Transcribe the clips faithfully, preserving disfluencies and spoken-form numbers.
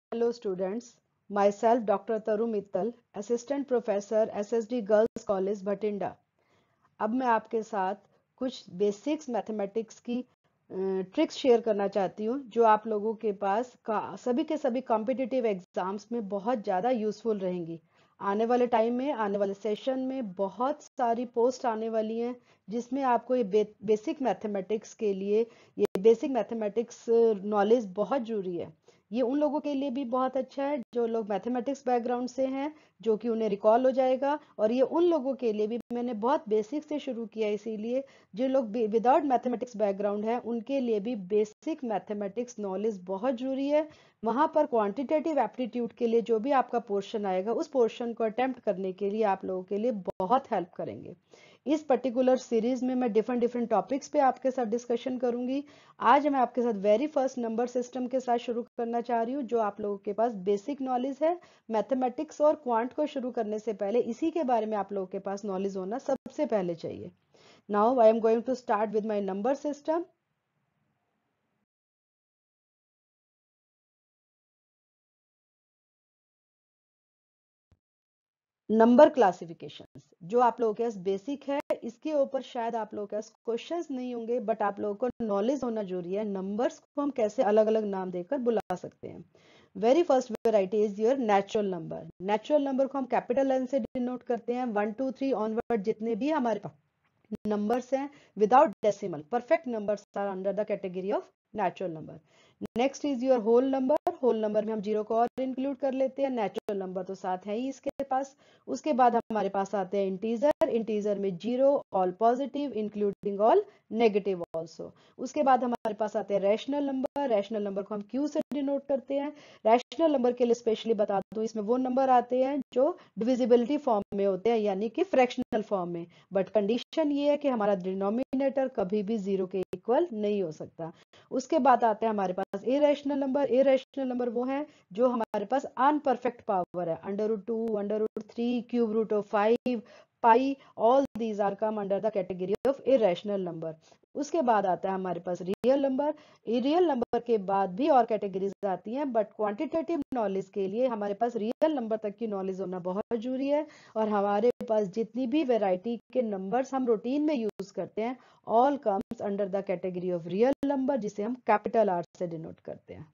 Hello students, myself Doctor Taru Mittal, Assistant Professor S S D Girls College Bhatinda। अब मैं आपके साथ कुछ बेसिक्स मैथमेटिक्स की ट्रिक्स शेयर करना चाहती हूँ जो आप लोगों के पास का सभी के सभी कॉम्पिटिटिव एग्जाम्स में बहुत ज़्यादा यूजफुल रहेंगी। आने वाले टाइम में आने वाले सेशन में बहुत सारी पोस्ट आने वाली हैं जिसमें आपको ये बे, बेसिक मैथमेटिक्स के लिए ये बेसिक मैथमेटिक्स नॉलेज बहुत जरूरी है। ये उन लोगों के लिए भी बहुत अच्छा है जो लोग मैथमेटिक्स बैकग्राउंड से हैं, जो कि उन्हें रिकॉल हो जाएगा, और ये उन लोगों के लिए भी मैंने बहुत बेसिक से शुरू किया, इसीलिए जो लोग विदाउट मैथमेटिक्स बैकग्राउंड है उनके लिए भी बेसिक मैथमेटिक्स नॉलेज बहुत जरूरी है। वहां पर क्वांटिटेटिव एप्टीट्यूड के लिए जो भी आपका पोर्शन आएगा उस पोर्शन को अटेम्प्ट करने के लिए आप लोगों के लिए बहुत हेल्प करेंगे। इस पर्टिकुलर सीरीज में मैं डिफरेंट डिफरेंट टॉपिक्स पे आपके साथ डिस्कशन करूंगी। आज मैं आपके साथ वेरी फर्स्ट नंबर सिस्टम के साथ शुरू करना चाह रही हूँ, जो आप लोगों के पास बेसिक नॉलेज है। मैथमेटिक्स और क्वांट को शुरू करने से पहले इसी के बारे में आप लोगों के पास नॉलेज होना सबसे पहले चाहिए। Now I am going to start with my number system. Number classifications जो आप लोगों के पास बेसिक है, इसके ऊपर शायद आप लोगों के पास क्वेश्चंस नहीं होंगे, बट आप लोगों को नॉलेज होना जरूरी है नंबर्स को हम कैसे अलग अलग नाम देकर बुला सकते हैं। Very first variety is your natural number. Natural number को हम कैपिटल एन से डिनोट करते हैं। वन टू थ्री ऑनवर्ड जितने भी हमारे पास नंबर्स हैं without decimal perfect numbers are under the category of natural number. Next is your whole number. Whole number में हम जीरो को और इंक्लूड कर लेते हैं, नेचुरल नंबर तो साथ है ही इसके पास। उसके बाद हमारे पास आते हैं इंटीजर। इंटीजर में zero, all positive including all negative also. उसके बाद हमारे पास आते हैं रैशनल नंबर। रैशनल नंबर को हम क्यू से डिनोट करते हैं। रैशनल नंबर के लिए स्पेशली बता दूं, इसमें वो नंबर आते हैं जो डिविजिबिलिटी फॉर्म में होते हैं, यानी कि फ्रैक्शनल फॉर्म में, बट कंडीशन ये है कि हमारा डिनोमिनेटर कभी भी जीरो के इक्वल नहीं हो सकता। उसके बाद आते हैं हमारे पास इरेशनल नंबर। इरेशनल नंबर वो है जो हमारे पास अनपरफेक्ट पावर है, under root two, under root three, cube root of five, pi, all these are come under the category of irrational number. उसके बाद आता है हमारे पास रियल नंबर। रियल नंबर के बाद भी और कैटेगरीज आती हैं, बट क्वांटिटेटिव नॉलेज के लिए हमारे पास रियल नंबर तक की नॉलेज होना बहुत जरूरी है। और हमारे पास जितनी भी वेराइटी के नंबर्स हम रूटीन में यूज करते हैं all comes under the category of real number, जिसे हम कैपिटल आर से डिनोट करते हैं।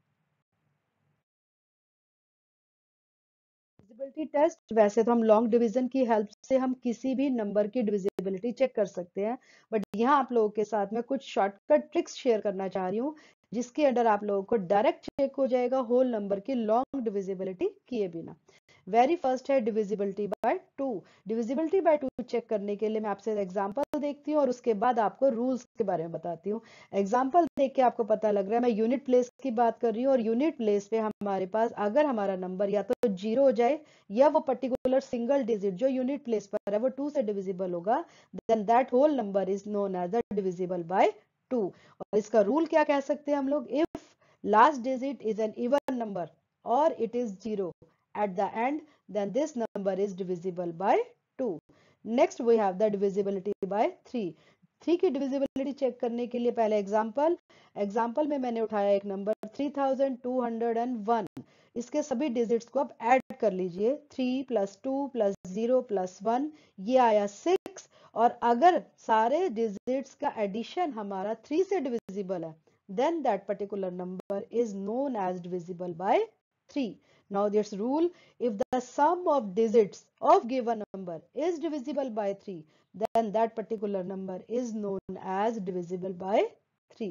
डिविजिबिलिटी टेस्ट, वैसे तो हम लॉन्ग डिवीजन की हेल्प से हम किसी भी नंबर की डिविजिबिलिटी चेक कर सकते हैं, बट यहाँ आप लोगों के साथ में कुछ शॉर्टकट ट्रिक्स शेयर करना चाह रही हूँ जिसके अंडर आप लोगों को डायरेक्ट चेक हो जाएगा होल नंबर की लॉन्ग डिविजिबिलिटी किए बिना। वेरी फर्स्ट है divisibility by two. Divisibility by two check करने के लिए मैं आपसे एग्जांपल देखती हूँ और उसके बाद आपको रूल्स के बारे में बताती हूँ। एग्जांपल देख के आपको पता लग रहा है मैं यूनिट प्लेस की बात कर रही हूँ, और यूनिट प्लेस पे हमारे पास अगर हमारा नंबर या तो जीरो हो जाए या वो पर्टिकुलर सिंगल डिजिट जो यूनिट प्लेस पर है वो टू से डिविजिबल होगा, then that whole number is known as the divisible by two. और इसका रूल क्या कह सकते हैं हम लोग, if last digit is an even number और it is zero at the end, then this number is divisible by two. Next we have the divisibility by three. Three की डिविजिबिलिटी चेक करने के लिए पहले एग्जांपल एग्जांपल में मैंने उठाया एक number three thousand two hundred and one. इसके सभी डिजिट्स को आप ऐड कर लीजिए, three plus two plus zero plus one, ये आया सिक्स। और अगर सारे डिजिट्स का एडिशन हमारा थ्री से डिविजिबल है, then that particular number is known as divisible by three. Now this rule, if the sum of digits of given number is divisible by three, then that particular number is known as divisible by three.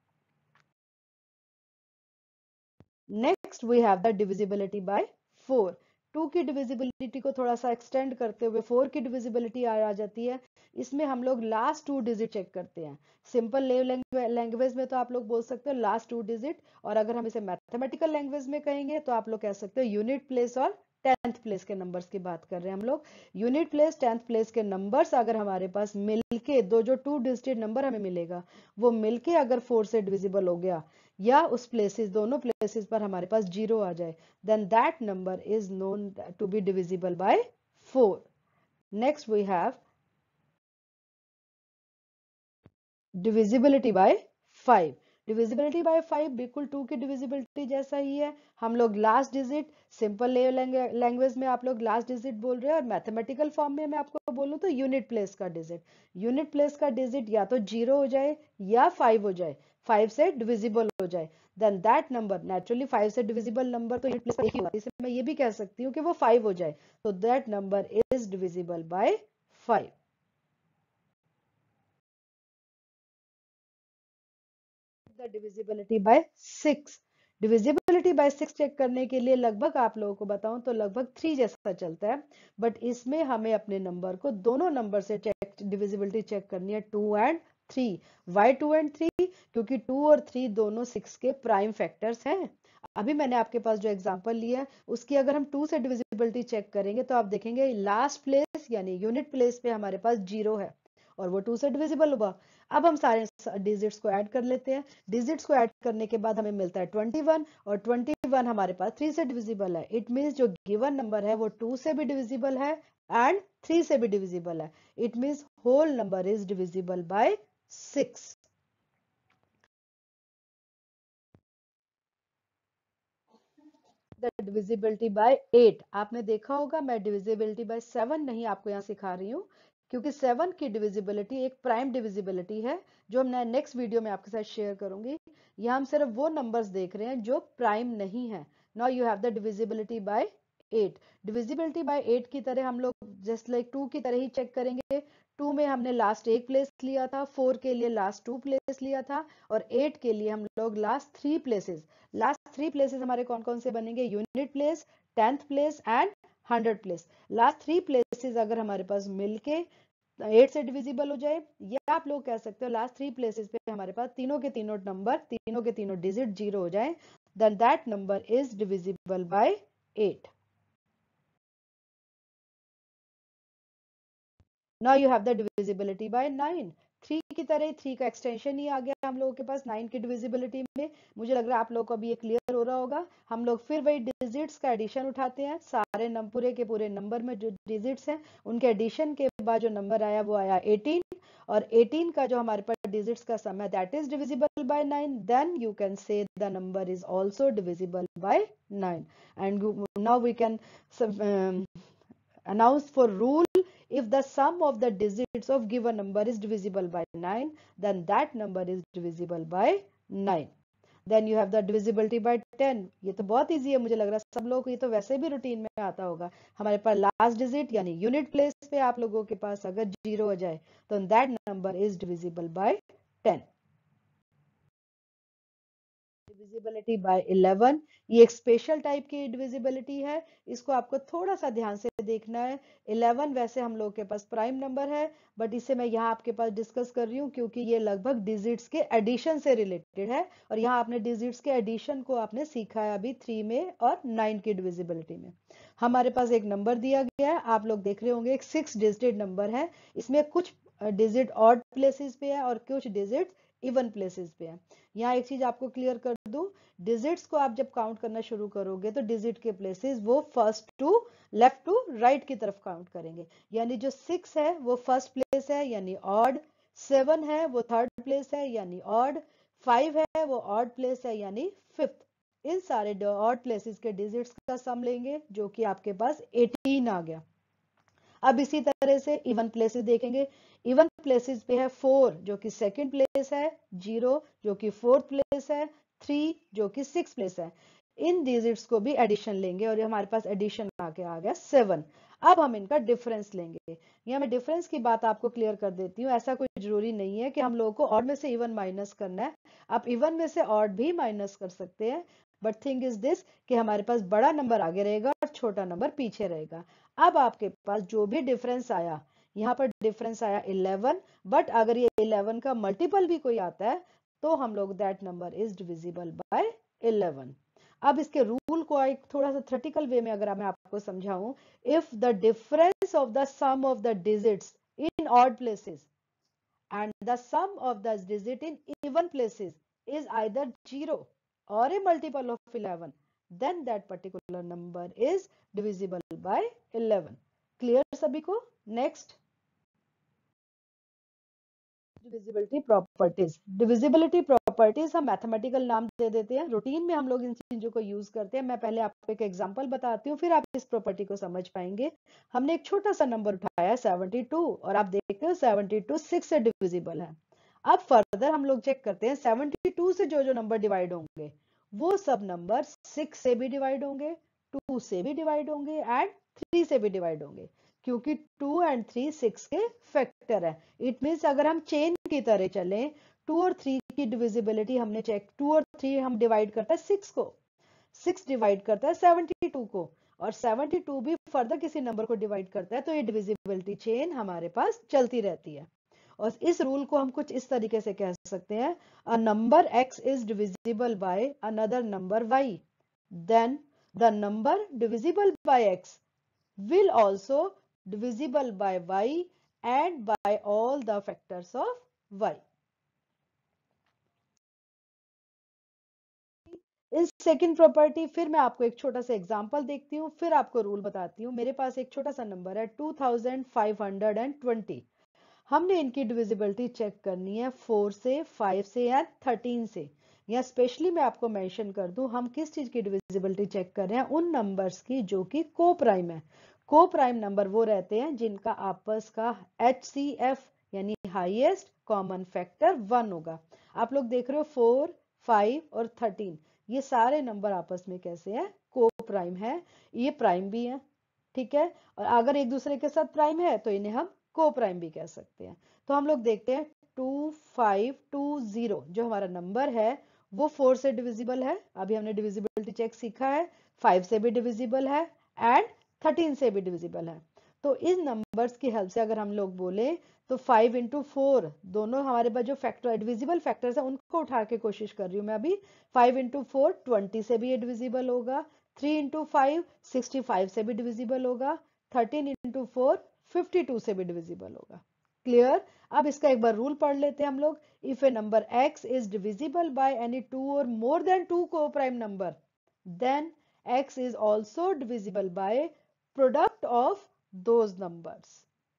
Next we have the divisibility by four. Two की divisibility को थोड़ा सा extend करते हुए four की divisibility आ जाती है। इसमें हम लोग लास्ट टू डिजिट चेक करते हैं। सिंपल लैंग्वेज में तो आप लोग बोल सकते हो लास्ट टू डिजिट, और अगर हम इसे मैथमेटिकल लैंग्वेज में कहेंगे तो आप लोग कह सकते हो यूनिट प्लेस और टेंथ प्लेस के नंबर्स की बात कर रहे हैं हम लोग। यूनिट प्लेस टेंथ प्लेस के नंबर्स अगर हमारे पास मिलके दो जो टू डिजिट नंबर हमें मिलेगा वो मिलके अगर फोर से डिविजिबल हो गया, या उस प्लेसेस दोनों प्लेसेस पर हमारे पास जीरो आ जाए, then that number is known to be divisible by four. Next we have divisibility by five. Divisibility by five बिल्कुल टू की डिविजिबिलिटी जैसा ही है। हम लोग लास्ट डिजिट, सिंपल लैंग्वेज में आप लोग लास्ट डिजिट बोल रहे हैं, और मैथमेटिकल फॉर्म में मैं आपको बोलूं तो यूनिट प्लेस का डिजिट। यूनिट प्लेस का डिजिट या तो जीरो हो जाए या फाइव हो जाए, फाइव से डिविजिबल हो जाए, then that number, naturally five से डिविजिबल नंबर तो यूनिट प्लेस का एक ही होगा, इसलिए मैं ये भी कह सकती हूँ कि वो फाइव हो जाए, तो that number is divisible by five. The divisibility by six. Divisibility by six check करने के लिए लगभग आप लोगों को बताऊं तो लगभग थ्री जैसा चलता है, बट इसमें हमें अपने नंबर को दोनों नंबर से चेक, डिविजिबिलिटी चेक करनी है, two and three. Why two and three? क्योंकि टू और थ्री दोनों सिक्स के प्राइम फैक्टर्स हैं। अभी मैंने आपके पास जो एग्जांपल लिया है उसकी अगर हम टू से डिविजिबिलिटी चेक करेंगे तो आप देखेंगे लास्ट प्लेस यानी यूनिट प्लेस पे हमारे पास जीरो है और वो टू से डिविजिबल हुआ। अब हम सारे डिजिट्स को ऐड कर लेते हैं। डिजिट्स को ऐड करने के बाद हमें मिलता है ट्वेंटी वन, और ट्वेंटी वन हमारे पास थ्री से डिविजिबल है। इट मींस जो गिवन नंबर है वो टू से भी डिविजिबल है एंड थ्री से भी डिविजिबल है। It means whole number is divisible by six. The divisibility by eight. आपने देखा होगा मैं डिविजिबिलिटी बाय सेवन नहीं आपको यहाँ सिखा रही हूँ, क्योंकि सेवन की डिविजिबिलिटी एक प्राइम डिविजिबिलिटी है जो मैं नेक्स्ट वीडियो में आपके साथ शेयर करूंगी। यहाँ हम सिर्फ वो नंबर्स देख रहे हैं जो प्राइम नहीं है। Now you have the divisibility by eight. Divisibility by eight की तरह हम लोग जस्ट लाइक टू की तरह ही चेक करेंगे। टू में हमने लास्ट एक प्लेस लिया था, फोर के लिए लास्ट टू प्लेस लिया था, और एट के लिए हम लोग last three places. Last three places हमारे कौन कौन से बनेंगे? Unit place, tenth place and hundred place. Last three places अगर हमारे पास मिलके एट से डिविजिबल हो जाए, या आप लोग कह सकते हो लास्ट थ्री प्लेसेस पे हमारे पास तीनों के तीनों नंबर, तीनों के तीनों डिजिट जीरो हो जाए, then that number is divisible by eight. Now you have the divisibility by nine. Three की तरह थ्री का एक्सटेंशन ही आ गया हम लोगों के पास नाइन की डिविजिबिलिटी में। मुझे लग रहा है आप लोगों को अभी ये क्लियर हो रहा होगा। हम लोग फिर वही डिजिट्स का एडिशन उठाते हैं, सारे नंबर, पूरे के पूरे नंबर में जो डिजिट्स हैं उनके एडिशन के बाद जो नंबर आया वो आया एटीन, और एटीन का जो हमारे पास डिजिट्स का सम है that is divisible by nine, then you can say the number is also divisible by nine. And now we can announce for rule: if the sum of the digits of given number is divisible by nine, then that number is divisible by nine. Then you have the divisibility by ten. ये तो बहुत easy है, मुझे लग रहा है सब लोगों को ये तो वैसे भी रूटीन में आता होगा। हमारे पास लास्ट डिजिट यानी यूनिट प्लेस पे आप लोगों के पास अगर जीरो हो जाए तो that number is divisible by ten. Divisibility by eleven, ये एक स्पेशल टाइप की डिविजिबिलिटी है, इसको आपको थोड़ा सा ध्यान से देखना है। इलेवन वैसे हम लोग के पास प्राइम नंबर है, बट इसे मैं यहाँ आपके पास डिस्कस कर रही हूँ क्योंकि ये लगभग डिजिट्स के एडिशन से रिलेटेड है, और यहाँ आपने डिजिट्स के एडिशन को आपने सीखा है अभी थ्री में और नाइन की डिविजिबिलिटी में। हमारे पास एक नंबर दिया गया है, आप लोग देख रहे होंगे एक सिक्स डिजिटेड नंबर है। इसमें कुछ डिजिट ऑड प्लेसेस पे है और कुछ डिजिट इवन प्लेसेस पे है। यहाँ एक चीज आपको क्लियर कर दूं, डिजिट्स को आप जब काउंट करना शुरू करोगे तो डिजिट के प्लेसेस वो first to left to right की तरफ काउंट करेंगे। यानी जो सिक्स है वो फर्स्ट प्लेस है यानी ऑड, सेवन है वो थर्ड प्लेस है यानी ऑड, फाइव है वो ऑड प्लेस है यानी फिफ्थ। इन सारे ऑड प्लेसेस के डिजिट्स का सम लेंगे जो कि आपके पास एटीन आ गया। अब इसी तरह से इवन प्लेसेस देखेंगे। इवन प्लेसेस पे है फोर जो कि सेकंड प्लेस है, जीरो जो कि फोर्थ प्लेस है, थ्री जो कि सिक्स प्लेस है। इन डिजिट्स को भी एडिशन लेंगे और ये हमारे पास एडिशन आके आ गया सेवन। अब हम इनका डिफरेंस लेंगे। यहाँ मैं डिफरेंस की बात आपको क्लियर कर देती हूँ। ऐसा कोई जरूरी नहीं है कि हम लोगों को ऑड में से इवन माइनस करना है, आप इवन में से ऑड भी माइनस कर सकते हैं, बट थिंग इज दिस कि हमारे पास बड़ा नंबर आगे रहेगा और छोटा नंबर पीछे रहेगा। अब आपके पास जो भी डिफरेंस आया, यहाँ पर डिफरेंस आया इलेवन, बट अगर ये इलेवन का मल्टीपल भी कोई आता है तो हम लोग that number is divisible by eleven. अब इसके रूल को एक थोड़ा सा थ्योरेटिकल वे में अगर मैं आपको समझाऊं, if the difference of the sum of the digits in odd places and the sum of the digit in even places is either zero or a multiple of eleven, then that particular number is divisible by eleven. Clear सभी को? Next, divisibility properties. Divisibility properties हम mathematical नाम दे देते हैं, routine में हम लोग इन चीजों को यूज करते हैं। मैं पहले आपको एक एग्जांपल बताती हूँ, फिर आप इस प्रॉपर्टी को समझ पाएंगे। हमने एक छोटा सा नंबर उठाया सेवेंटी टू, और आप देखते हो सेवेंटी टू सिक्स से डिविजिबल है। अब फर्दर हम लोग चेक करते हैं सेवेंटी टू से जो जो नंबर डिवाइड होंगे वो सब नंबर सिक्स से भी डिवाइड होंगे, टू से भी डिवाइड होंगे एंड थ्री से भी डिवाइड होंगे, क्योंकि टू एंड थ्री सिक्स के फैक्टर है। इट मीन्स अगर हम चेन की तरह चलें, टू और थ्री की डिविजिबिलिटी हमने चेक, टू और थ्री हम डिवाइड करता है सिक्स को, सिक्स डिवाइड करता है सेवेंटी टू को, और सेवेंटी टू भी फर्दर किसी नंबर को डिवाइड करता है। तो ये डिविजिबिलिटी चेन हमारे पास चलती रहती है। और इस रूल को हम कुछ इस तरीके से कह सकते हैं, a number x is divisible by another number y, then the number divisible by x will also divisible by y and by all the factors of y. In second property फिर मैं आपको एक छोटा सा एग्जांपल देखती हूँ, फिर आपको रूल बताती हूँ। मेरे पास एक छोटा सा नंबर है two thousand five hundred twenty. हमने इनकी डिविजिबिलिटी चेक करनी है फोर से, फाइव से या थर्टीन से। या स्पेशली मैं आपको मेंशन कर दूं, हम किस चीज की डिविजिबिलिटी चेक कर रहे हैं, उन नंबर्स की जो कि को प्राइम है। को प्राइम नंबर वो रहते हैं जिनका आपस का एच सी एफ यानी हाईएस्ट कॉमन फैक्टर वन होगा। आप लोग देख रहे हो फोर, फाइव और थर्टीन, ये सारे नंबर आपस में कैसे हैं, को प्राइम है। ये प्राइम भी है, ठीक है, और अगर एक दूसरे के साथ प्राइम है तो इन्हें हम को प्राइम भी कह सकते हैं। तो हम लोग देखते हैं टू फाइव टू जीरो जो हमारा नंबर है वो फोर से डिविजिबल है, अभी हमने डिविजिबिलिटी चेक सीखा है, फाइव से भी डिविजिबल है एंड थर्टीन से भी डिविजिबल है। तो इन नंबर्स की हेल्प से अगर हम लोग बोले तो फाइव इंटू फोर, दोनों हमारे पास जो फैक्टर डिविजिबल फैक्टर्स है उनको उठा के कोशिश कर रही हूँ मैं अभी। फाइव इंटू फोर ट्वेंटी से भी ये डिविजिबल होगा, three into five sixty five से भी डिविजिबल होगा, thirteen into four fifty two से भी डिविजिबल होगा। क्लियर? अब इसका एक बार रूल पढ़ लेते हैं हम लोग। If a number x is divisible by any two और more than two coprime number, then x is also divisible by product of those numbers.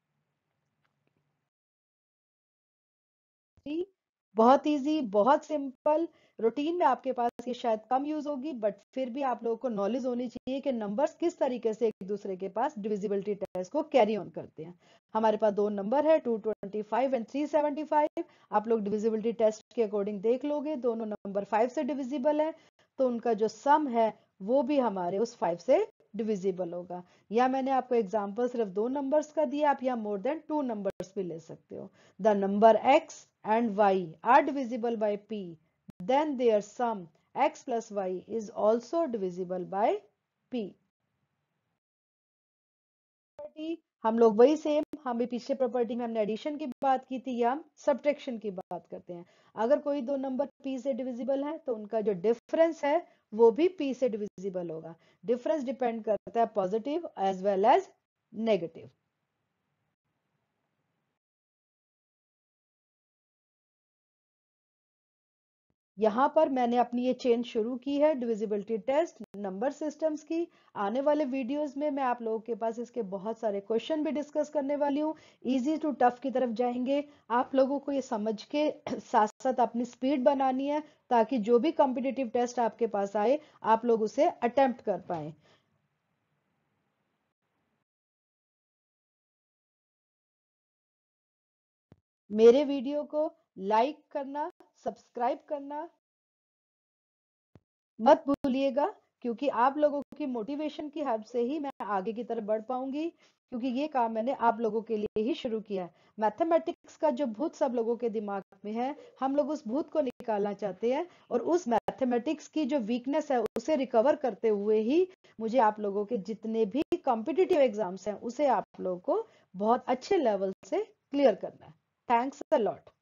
बहुत इजी, बहुत सिंपल। रूटीन में आपके पास ये शायद कम यूज होगी, बट फिर भी आप लोगों को नॉलेज होनी चाहिए कि नंबर्स किस तरीके से एक दूसरे के पास डिविजिबिलिटी टेस्ट को कैरी ऑन करते हैं। हमारे पास दो नंबर है two twenty five and three seventy five. आप लोग डिविजिबिलिटी टेस्ट के अकॉर्डिंग देख लोगे, दोनों नंबर फाइव से डिविजिबल है, तो उनका जो सम है वो भी हमारे उस फाइव से डिविजिबल होगा। या मैंने आपको एग्जांपल सिर्फ दो नंबर्स का दिया, आप यहाँ मोर देन टू नंबर्स भी ले सकते हो। The number x and y are divisible by p, then their sum x plus y is also divisible by p. हम लोग वही सेम, हम भी पिछले प्रॉपर्टी में हमने एडिशन की बात की थी, या हम सब्ट्रैक्शन की बात करते हैं। अगर कोई दो नंबर p से डिविजिबल है तो उनका जो डिफरेंस है वो भी p से डिविजिबल होगा। डिफरेंस डिपेंड करता है positive as well as negative. यहाँ पर मैंने अपनी ये चेन शुरू की है डिविजिबिलिटी टेस्ट नंबर सिस्टम्स की। आने वाले वीडियोस में मैं आप लोगों के पास इसके बहुत सारे क्वेश्चन भी डिस्कस करने वाली हूँ। इजी टू टफ की तरफ जाएंगे। आप लोगों को ये समझ के साथ साथ अपनी स्पीड बनानी है, ताकि जो भी कॉम्पिटिटिव टेस्ट आपके पास आए आप लोग उसे अटेम्प्ट कर पाए। मेरे वीडियो को लाइक करना, सब्सक्राइब करना मत भूलिएगा, क्योंकि आप लोगों की मोटिवेशन की हेल्प से ही मैं आगे की तरफ बढ़ पाऊंगी, क्योंकि ये काम मैंने आप लोगों के लिए ही शुरू किया है। मैथमेटिक्स का जो भूत सब लोगों के दिमाग में है, हम लोग उस भूत को निकालना चाहते हैं, और उस मैथमेटिक्स की जो वीकनेस है उसे रिकवर करते हुए ही मुझे आप लोगों के जितने भी कॉम्पिटिटिव एग्जाम्स हैं उसे आप लोगों को बहुत अच्छे लेवल से क्लियर करना है। Thanks a lot.